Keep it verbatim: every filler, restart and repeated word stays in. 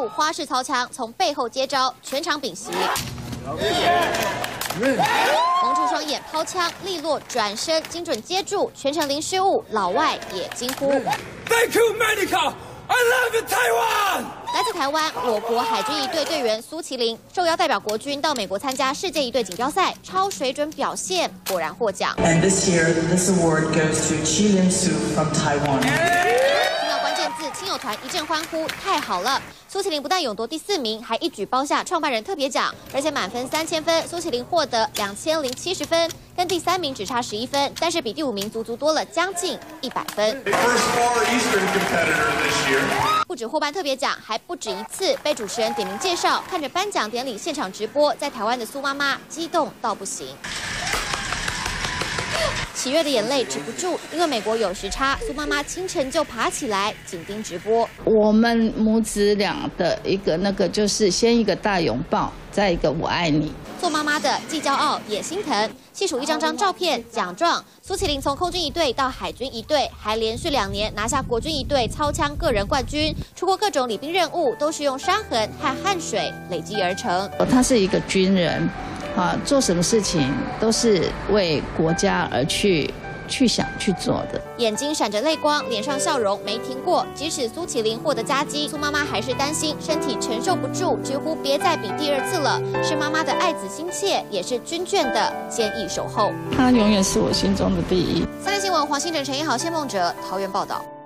舞花式操枪，从背后接招，全场屏息。蒙住双眼抛枪，利落转身，精准接住，全程零失误。老外也惊呼 ：“Thank you, Monica. I love Taiwan。” 来自台湾，我国海军一队队员苏麒麟受邀代表国军到美国参加世界一队锦标赛，超水准表现，果然获奖。 And this year, this award goes to Chi Lin Su from Taiwan. 听到关键字，亲友团一阵欢呼，太好了！苏麒麟不但勇夺第四名，还一举包下创办人特别奖，而且满分三千分，苏麒麟获得两千零七十分，跟第三名只差十一分，但是比第五名足足多了将近一百分。不止获颁特别奖，还不止一次被主持人点名介绍，看着颁奖典礼现场直播，在台湾的苏妈妈激动到不行。喜悦的眼泪止不住，因为美国有时差，苏妈妈清晨就爬起来紧盯直播。 我们母子俩的一个那个就是先一个大拥抱，再一个我爱你。 做妈妈的既骄傲也心疼，细数一张张照片奖状，苏麒麟从空军一队到海军一队，还连续两年拿下国军一队操枪个人冠军。出过各种礼宾任务，都是用伤痕和汗水累积而成。 他是一个军人。啊，做什么事情都是为国家而去去想去做的。 眼睛闪着泪光，脸上笑容没停过。即使苏麒麟获得佳绩，苏妈妈还是担心身体承受不住，直呼别再比第二次了。是妈妈的爱子心切，也是军眷的坚毅守候。 他永远是我心中的第一。 三立新闻黄新哲、陈一豪、谢梦哲桃园报道。